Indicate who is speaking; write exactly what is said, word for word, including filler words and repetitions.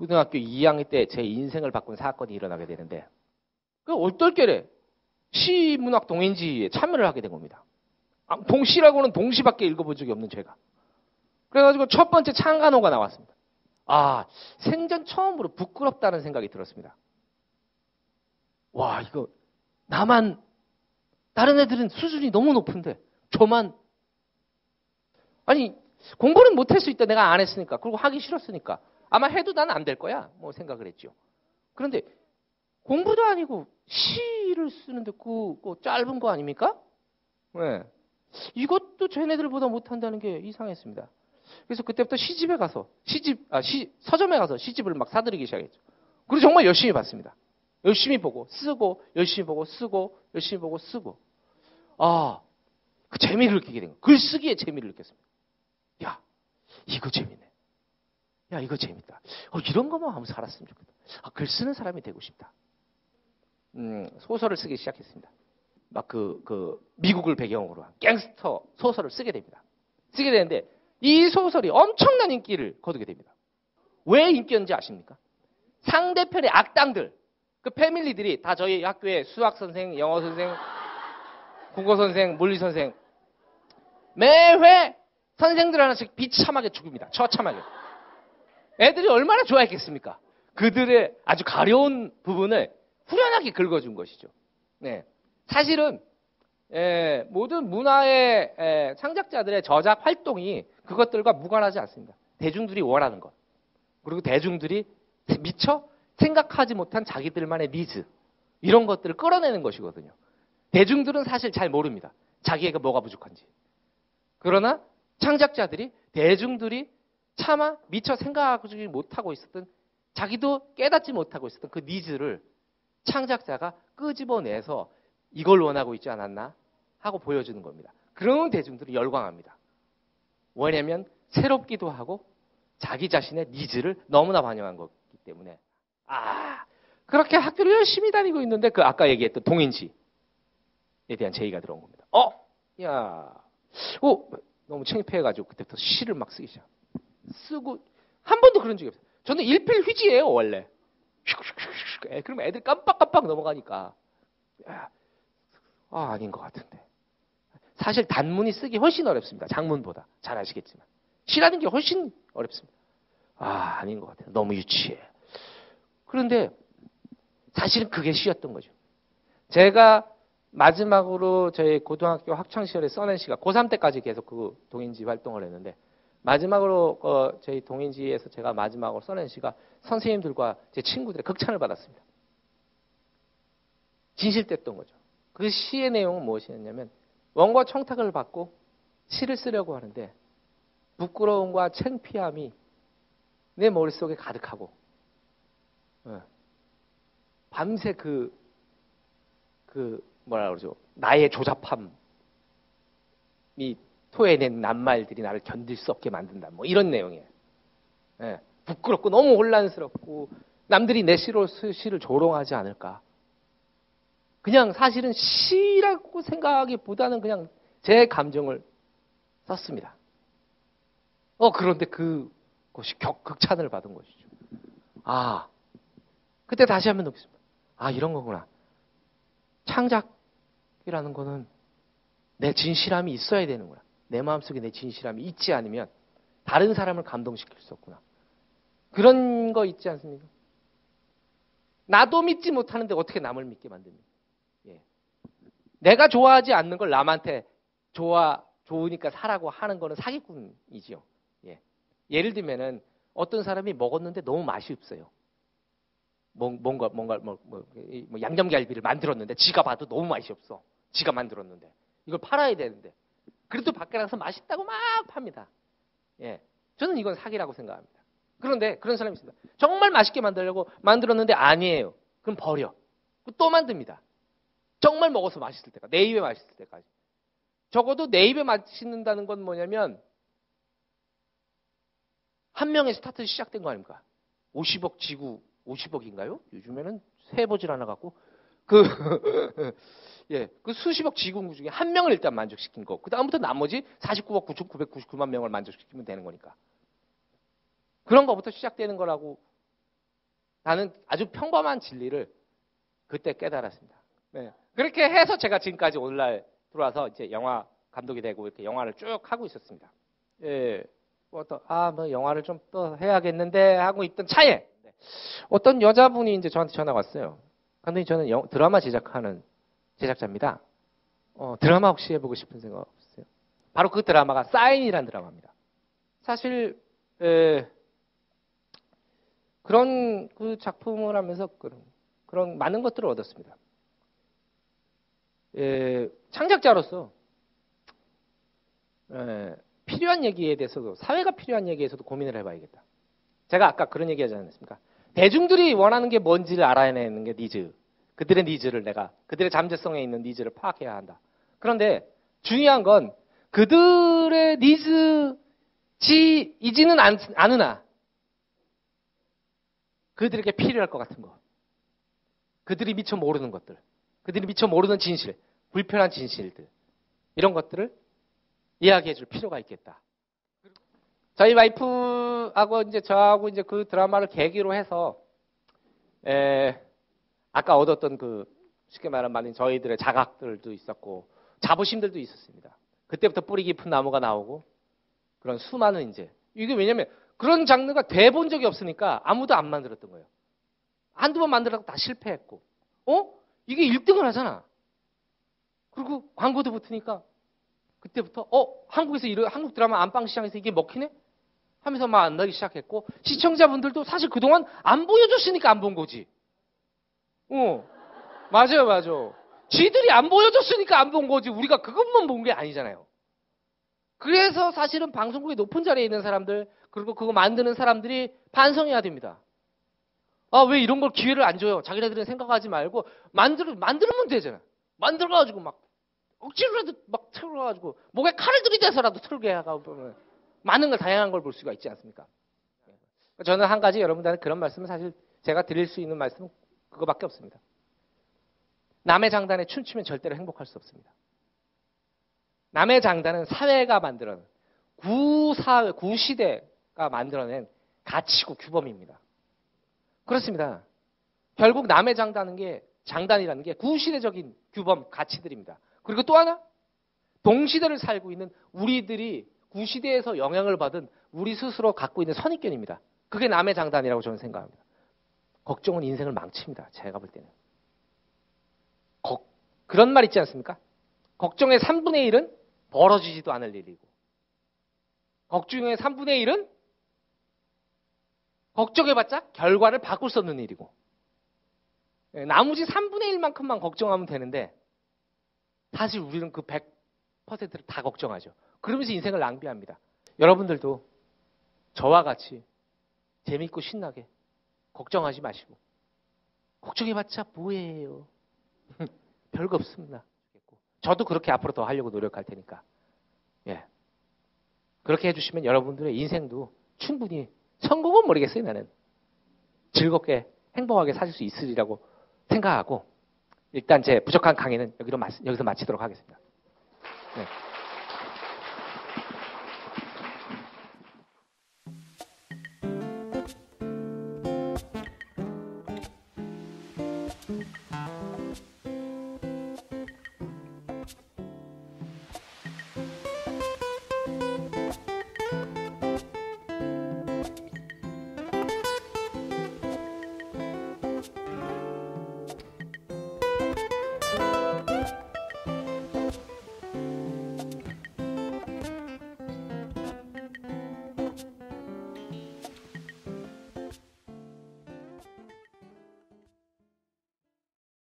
Speaker 1: 고등학교 이 학년 때 제 인생을 바꾼 사건이 일어나게 되는데 그 얼떨결에 시문학 동인지에 참여를 하게 된 겁니다. 동시라고는 동시밖에 읽어본 적이 없는 제가. 그래가지고 첫 번째 창간호가 나왔습니다. 아, 생전 처음으로 부끄럽다는 생각이 들었습니다. 와, 이거 나만, 다른 애들은 수준이 너무 높은데 저만, 아니 공부는 못할 수 있다. 내가 안 했으니까. 그리고 하기 싫었으니까. 아마 해도 난 안 될 거야. 뭐 생각을 했죠. 그런데 공부도 아니고 시를 쓰는데 그, 그 짧은 거 아닙니까? 네. 이것도 쟤네들보다 못한다는 게 이상했습니다. 그래서 그때부터 시집에 가서 시집 아 시 서점에 가서 시집을 막 사들이기 시작했죠. 그리고 정말 열심히 봤습니다. 열심히 보고 쓰고 열심히 보고 쓰고 열심히 보고 쓰고 아, 그 재미를 느끼게 된 거예요. 글쓰기에 재미를 느꼈습니다. 야, 이거 재밌네. 야, 이거 재밌다. 어, 이런 거만 하면 살았으면 좋겠다. 아, 글 쓰는 사람이 되고 싶다. 음, 소설을 쓰기 시작했습니다. 막 그, 그, 미국을 배경으로 한 갱스터 소설을 쓰게 됩니다. 쓰게 되는데, 이 소설이 엄청난 인기를 거두게 됩니다. 왜 인기였는지 아십니까? 상대편의 악당들, 그 패밀리들이 다 저희 학교의 수학선생, 영어선생, 국어선생, 물리선생, 매회 선생들 하나씩 비참하게 죽입니다. 처참하게. 애들이 얼마나 좋아했겠습니까? 그들의 아주 가려운 부분을 후련하게 긁어준 것이죠. 네. 사실은 에, 모든 문화의 에, 창작자들의 저작 활동이 그것들과 무관하지 않습니다. 대중들이 원하는 것. 그리고 대중들이 미처 생각하지 못한 자기들만의 니즈. 이런 것들을 끌어내는 것이거든요. 대중들은 사실 잘 모릅니다. 자기에게 뭐가 부족한지. 그러나 창작자들이 대중들이 차마 미처 생각하지 못하고 있었던 자기도 깨닫지 못하고 있었던 그 니즈를 창작자가 끄집어내서 이걸 원하고 있지 않았나 하고 보여주는 겁니다. 그러면 대중들이 열광합니다. 왜냐하면 새롭기도 하고 자기 자신의 니즈를 너무나 반영한 거기 때문에 아 그렇게 학교를 열심히 다니고 있는데 그 아까 얘기했던 동인지에 대한 제의가 들어온 겁니다. 어? 야, 오, 너무 창피해가지고 그때부터 시를 막 쓰기 시작. 쓰고 한 번도 그런 적이 없어요. 저는 일필휘지예요 원래. 그러면 애들 깜빡깜빡 넘어가니까 아 아닌 것 같은데. 사실 단문이 쓰기 훨씬 어렵습니다. 장문보다. 잘 아시겠지만. 시라는 게 훨씬 어렵습니다. 아 아닌 것 같아요. 너무 유치해. 그런데 사실은 그게 시였던 거죠. 제가 마지막으로 저희 고등학교 학창시절에 써낸 시가 고삼 때까지 계속 그 동인지 활동을 했는데 마지막으로 어, 저희 동인지에서 제가 마지막으로 써낸 시가 선생님들과 제 친구들의 극찬을 받았습니다. 진실됐던 거죠. 그 시의 내용은 무엇이었냐면 원고 청탁을 받고 시를 쓰려고 하는데 부끄러움과 창피함이 내 머릿속에 가득하고 어, 밤새 그, 그 뭐라 그러죠. 나의 조잡함이 토해낸 낱말들이 나를 견딜 수 없게 만든다. 뭐 이런 내용이에요. 예, 부끄럽고 너무 혼란스럽고 남들이 내 시로 시를 조롱하지 않을까. 그냥 사실은 시라고 생각하기보다는 그냥 제 감정을 썼습니다. 어 그런데 그것이 격, 극찬을 받은 것이죠. 아 그때 다시 한번 느꼈습니다. 아 이런 거구나. 창작이라는 거는 내 진실함이 있어야 되는구나. 내 마음속에 내 진실함이 있지 않으면 다른 사람을 감동시킬 수 없구나. 그런 거 있지 않습니까? 나도 믿지 못하는데 어떻게 남을 믿게 만듭니까? 예. 내가 좋아하지 않는 걸 남한테 좋아, 좋으니까 사라고 하는 거는 사기꾼이지요. 예. 예를 들면은 어떤 사람이 먹었는데 너무 맛이 없어요. 뭔가, 뭔가, 뭐, 뭐, 뭐 양념갈비를 만들었는데 지가 봐도 너무 맛이 없어. 지가 만들었는데. 이걸 팔아야 되는데. 그래도 밖에 나가서 맛있다고 막 팝니다. 예. 저는 이건 사기라고 생각합니다. 그런데 그런 사람이 있습니다. 정말 맛있게 만들려고 만들었는데 아니에요. 그럼 버려. 또 만듭니다. 정말 먹어서 맛있을 때까지. 내 입에 맛있을 때까지. 적어도 내 입에 맛있는다는 건 뭐냐면 한 명의 스타트 시작된 거 아닙니까? 오십억 지구 오십억인가요? 요즘에는 세보질 않아갖고 그 예, 그 수십억 지구 중에 한 명을 일단 만족시킨 거. 그 다음부터 나머지 사십구억 구천구백구십구만 명을 만족시키면 되는 거니까. 그런 거부터 시작되는 거라고 나는 아주 평범한 진리를 그때 깨달았습니다. 네. 그렇게 해서 제가 지금까지 오늘날 들어와서 이제 영화 감독이 되고 이렇게 영화를 쭉 하고 있었습니다. 예, 뭐 또, 아, 뭐 영화를 좀 또 해야겠는데 하고 있던 차에 어떤 여자분이 이제 저한테 전화가 왔어요. 감독님, 저는 영, 드라마 제작하는 제작자입니다. 어, 드라마 혹시 해보고 싶은 생각 없으세요? 바로 그 드라마가 사인이라는 드라마입니다. 사실 에, 그런 그 작품을 하면서 그런, 그런 많은 것들을 얻었습니다. 에, 창작자로서 에, 필요한 얘기에 대해서도, 사회가 필요한 얘기에서도 고민을 해봐야겠다. 제가 아까 그런 얘기 하지 않았습니까? 대중들이 원하는 게 뭔지를 알아내는 게 니즈. 그들의 니즈를 내가, 그들의 잠재성에 있는 니즈를 파악해야 한다. 그런데 중요한 건 그들의 니즈이지는 않으나 그들에게 필요할 것 같은 것. 그들이 미처 모르는 것들. 그들이 미처 모르는 진실. 불편한 진실들. 이런 것들을 이야기해 줄 필요가 있겠다. 저희 와이프하고 이제 저하고 이제 그 드라마를 계기로 해서 에, 아까 얻었던 그 쉽게 말하면 저희들의 자각들도 있었고 자부심들도 있었습니다. 그때부터 뿌리 깊은 나무가 나오고 그런 수많은 이제 이게 왜냐면 그런 장르가 돼 본 적이 없으니까 아무도 안 만들었던 거예요. 한두 번 만들어도 다 실패했고 어? 이게 일 등을 하잖아. 그리고 광고도 붙으니까 그때부터 어? 한국에서 이런 한국 드라마 안방 시장에서 이게 먹히네? 하면서 막 안 나기 시작했고 시청자분들도 사실 그동안 안 보여줬으니까 안 본 거지. 어, 맞아요, 맞아. 쥐들이 안 보여줬으니까 안 본 거지. 우리가 그것만 본 게 아니잖아요. 그래서 사실은 방송국의 높은 자리에 있는 사람들 그리고 그거 만드는 사람들이 반성해야 됩니다. 아, 왜 이런 걸 기회를 안 줘요? 자기네들은 생각하지 말고 만들 만들면 되잖아. 만들어가지고 막 억지로라도 막 틀어가지고 목에 칼을 들이대서라도 틀게 하고 보면 많은 걸 다양한 걸 볼 수가 있지 않습니까? 저는 한 가지 여러분들한테 그런 말씀은 사실 제가 드릴 수 있는 말씀은 그거밖에 없습니다. 남의 장단에 춤추면 절대로 행복할 수 없습니다. 남의 장단은 사회가 만들어낸 구사 구시대가 만들어낸 가치고 규범입니다. 그렇습니다. 결국 남의 장단은 게 장단이라는 게 구시대적인 규범 가치들입니다. 그리고 또 하나 동시대를 살고 있는 우리들이 구시대에서 영향을 받은 우리 스스로 갖고 있는 선입견입니다. 그게 남의 장단이라고 저는 생각합니다. 걱정은 인생을 망칩니다. 제가 볼 때는. 거, 그런 말 있지 않습니까? 걱정의 삼분의 일은 벌어지지도 않을 일이고 걱정의 삼분의 일은 걱정해봤자 결과를 바꿀 수 없는 일이고 나머지 삼분의 일만큼만 걱정하면 되는데 사실 우리는 그 백 퍼센트를 다 걱정하죠. 그러면서 인생을 낭비합니다. 여러분들도 저와 같이 재밌고 신나게 걱정하지 마시고 걱정해봤자 뭐예요. 별거 없습니다. 저도 그렇게 앞으로 더 하려고 노력할 테니까 예, 그렇게 해주시면 여러분들의 인생도 충분히 성공은 모르겠어요. 나는 즐겁게 행복하게 사실 수 있으리라고 생각하고 일단 제 부족한 강의는 여기로 여기서 마치도록 하겠습니다. 네.